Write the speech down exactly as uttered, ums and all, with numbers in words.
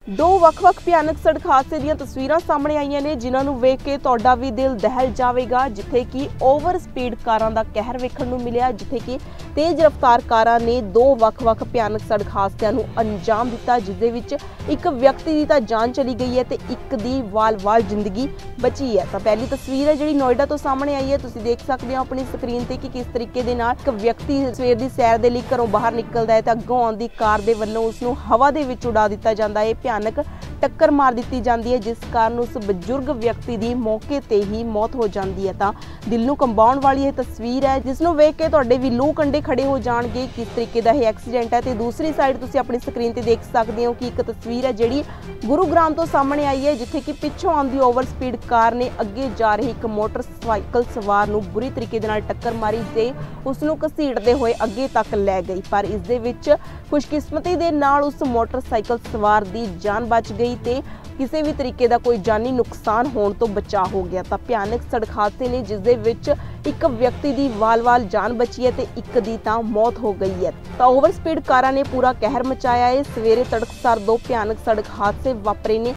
दो ਵੱਖ-ਵੱਖ ਭਿਆਨਕ ਸੜਕ ਹਾਦਸੇ ਦੀਆਂ ਤਸਵੀਰਾਂ ਸਾਹਮਣੇ ਆਈਆਂ ਨੇ ਜਿਨ੍ਹਾਂ ਨੂੰ ਵੇਖ ਕੇ ਤੁਹਾਡਾ ਵੀ ਦਿਲ ਦਹਿਲ ਜਾਵੇਗਾ, ਜਿੱਥੇ ਕਿ ਓਵਰ ਸਪੀਡ ਕਾਰਾਂ ਦਾ ਕਹਿਰ ਵੇਖਣ ਨੂੰ ਮਿਲਿਆ, ਜਿੱਥੇ ਕਿ ਤੇਜ਼ ਰਫ਼ਤਾਰ ਕਾਰਾਂ ਨੇ ਦੋ ਵੱਖ-ਵੱਖ ਭਿਆਨਕ ਸੜਕ ਹਾਦਸਿਆਂ ਨੂੰ ਅੰਜਾਮ ਦਿੱਤਾ, ਜਿਸ ਦੇ ਵਿੱਚ ਇੱਕ ਵਿਅਕਤੀ ਦੀ ਤਾਂ ਜਾਨ ਚਲੀ ਗਈ ਹੈ ਤੇ ਇੱਕ ਦੀ ਵਾਲ-ਵਾਲ ਜ਼ਿੰਦਗੀ ਬਚੀ ਹੈ। ਤਾਂ ਪਹਿਲੀ ਤਸਵੀਰ ਹੈ ਜਿਹੜੀ ਨੋਇਡਾ ਤੋਂ ਸਾਹਮਣੇ ਆਈ ਹੈ, ਤੁਸੀਂ ਦੇਖ ਸਕਦੇ ਹੋ ਆਪਣੀ ਸਕਰੀਨ ਤੇ ਕਿ ਕਿਸ ਤਰੀਕੇ ਦੇ ਨਾਲ ਇੱਕ ਵਿਅਕਤੀ ਸਵੇਰ ਦੀ ਸੈਰ ਦੇ ਲਈ ਘਰੋਂ ਬਾਹਰ ਨਿਕਲਦਾ ਹੈ ਤਾਂ ਅੱਗੋਂ ਆਉਂਦੀ ਕਾਰ ਦੇ ਵੱਲੋਂ ਉਸ ਨੂੰ ਹਵਾ ਦੇ ਵਿੱਚ ਉਡਾ ਦਿੱਤਾ ਜਾਂਦਾ ਹੈ। ਭਿਆਨਕ टक्कर मार दी जाती है, जिस कारण उस बजुर्ग व्यक्ति की मौके ते ही मौत हो जाती है। तो दिल नूं कंबाउण वाली यह तस्वीर है जिसनूं वेख के तुहाडे भी लूह कंडे खड़े हो जाणगे किस तरीके का यह एक्सीडेंट है। तो दूसरी साइड तुसीं अपनी स्क्रीन ते देख सकते हो कि एक तस्वीर है जिहड़ी गुरुग्राम तो सामने आई है, जिथे कि पिछों आउंदी ओवर स्पीड कार ने अगे जा रही एक मोटरसाइकिल सवार नूं बुरी तरीके दे नाल टक्कर मारी ते उसनूं घसीटदे होए अगे तक लै गई, पर इस दे विच खुशकिस्मती दे नाल उस मोटरसाइकिल सवार दी जान बच गई ते किसी भी तरीके का कोई जानी नुकसान होने तो बचा हो गया। तो भयानक सड़क हादसे ने जिस दे विच एक व्यक्ति की वाल-वाल जान बची है तो एक दी तां मौत हो गई है। तो ओवर स्पीड कारां ने पूरा कहर मचाया है। सवेरे तड़कसार दो भयानक सड़क हादसे वापरे ने